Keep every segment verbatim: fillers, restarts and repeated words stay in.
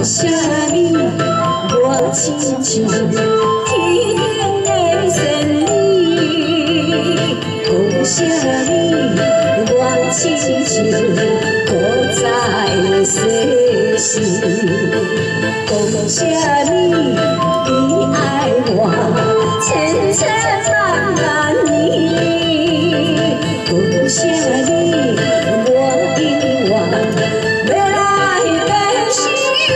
啥物？我亲像天顶的仙女。讲啥物？我亲像古早的世事。讲啥物？你爱我千千万万年。讲啥物？我永远要来变心。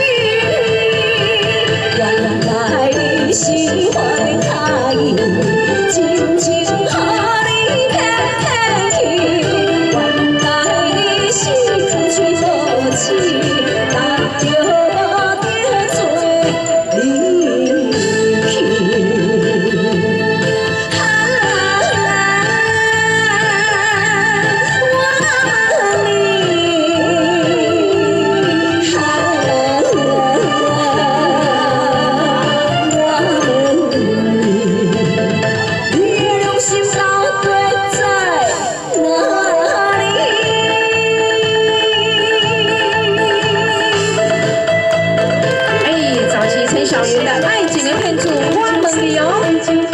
原来你是花开意，真情予你骗骗去。原来你是空嘴无舌，答着无着做离去。 小云的爱情的骗子，我问你哦。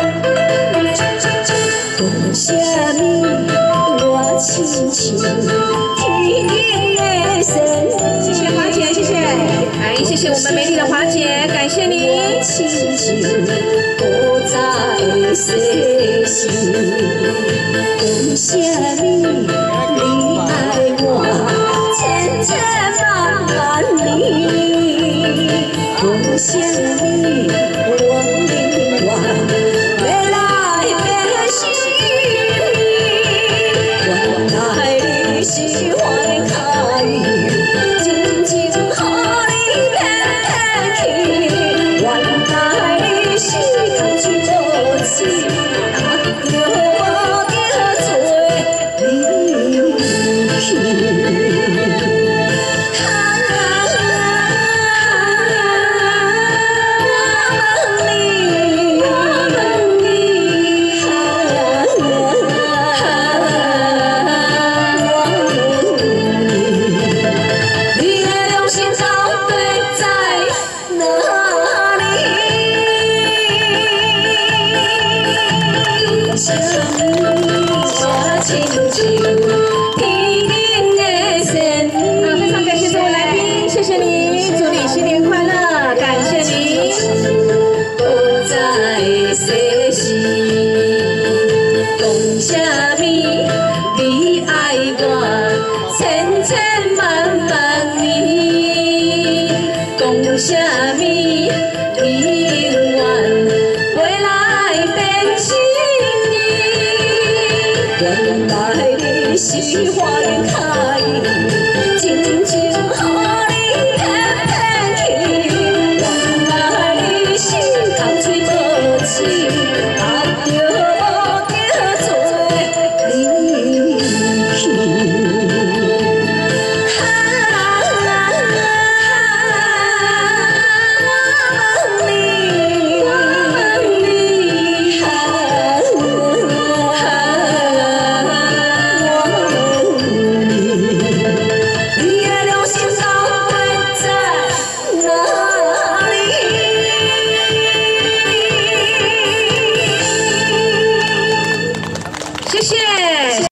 讲啥物？我亲像天顶的仙女。 谢谢花姐，谢谢，哎，谢谢我们美丽的花姐，感谢你。 我亲像古早的世事。讲啥物？你爱我千千万万年。讲啥物？我永远要来变心。原来你是花开意，真情予你骗骗去。原来你是空嘴无舌，答着无着做离去。我亲像天顶的仙女。 好，非常感谢这位来宾，谢谢你，祝你新年快乐，感谢你。 古早的世事，讲啥物？你爱我千千万万年。讲啥物？你永远要来变心。原来你是花开意，真情。